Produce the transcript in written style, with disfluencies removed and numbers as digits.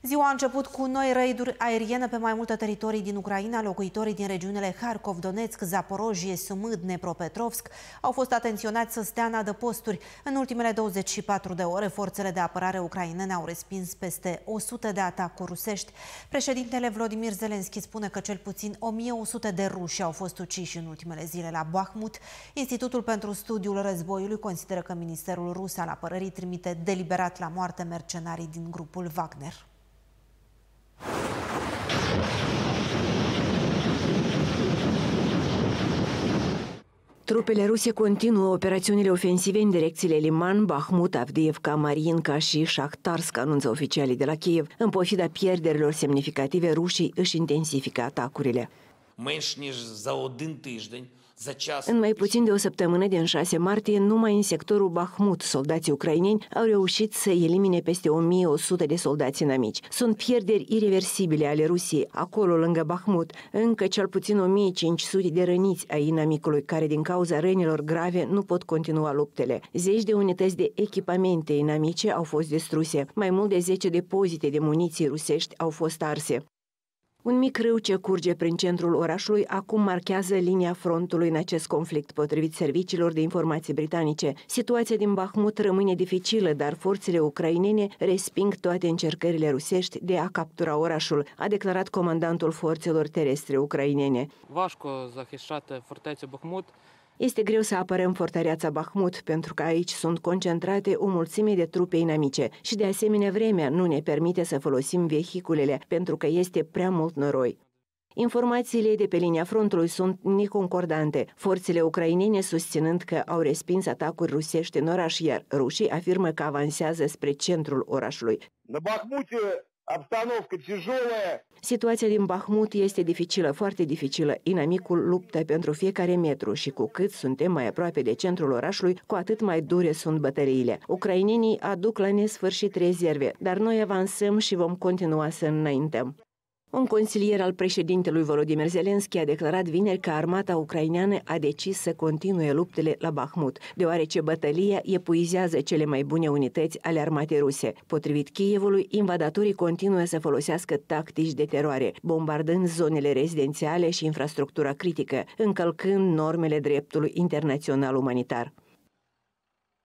Ziua a început cu noi raiduri aeriene pe mai multe teritorii din Ucraina. Locuitorii din regiunile Harkov, Donetsk, Zaporojie, Sumâd, Dnepropetrovsk au fost atenționați să stea în adăposturi. În ultimele 24 de ore, forțele de apărare ucrainene au respins peste 100 de atacuri rusești. Președintele Volodymyr Zelensky spune că cel puțin 1100 de ruși au fost uciși în ultimele zile la Bakhmut. Institutul pentru Studiul Războiului consideră că Ministerul Rus al Apărării trimite deliberat la moarte mercenarii din grupul Wagner. Trupele ruse continuă operațiunile ofensive în direcțiile Liman, Bakhmut, Avdiivka, Mariinka și Shahtarsk, anunță oficialii de la Kiev. În pofida pierderilor semnificative, rușii își intensifică atacurile. În mai puțin de o săptămână, din 6 martie, numai în sectorul Bakhmut, soldații ucraineni au reușit să elimine peste 1100 de soldați inamici. Sunt pierderi irreversibile ale Rusiei. Acolo, lângă Bakhmut, încă cel puțin 1500 de răniți ai inamicului, care din cauza rănilor grave nu pot continua luptele. Zeci de unități de echipamente inamice au fost distruse. Mai mult de 10 depozite de muniții rusești au fost arse. Un mic râu ce curge prin centrul orașului acum marchează linia frontului în acest conflict, potrivit serviciilor de informații britanice. Situația din Bakhmut rămâne dificilă, dar forțele ucrainene resping toate încercările rusești de a captura orașul, a declarat comandantul forțelor terestre ucrainene. Este greu să apărăm fortăreața Bakhmut, pentru că aici sunt concentrate o mulțime de trupe inamice și de asemenea vremea nu ne permite să folosim vehiculele, pentru că este prea mult noroi. Informațiile de pe linia frontului sunt neconcordante, forțele ucrainene susținând că au respins atacuri rusești în oraș, iar rușii afirmă că avansează spre centrul orașului. Situația din Bakhmut este dificilă, foarte dificilă. Inamicul luptă pentru fiecare metru și cu cât suntem mai aproape de centrul orașului, cu atât mai dure sunt bătăliile. Ucrainenii aduc la nesfârșit rezerve, dar noi avansăm și vom continua să înaintăm. Un consilier al președintelui Volodymyr Zelensky a declarat vineri că armata ucraineană a decis să continue luptele la Bakhmut, deoarece bătălia epuizează cele mai bune unități ale armatei ruse. Potrivit Kievului, invadatorii continuă să folosească tactici de teroare, bombardând zonele rezidențiale și infrastructura critică, încălcând normele dreptului internațional umanitar.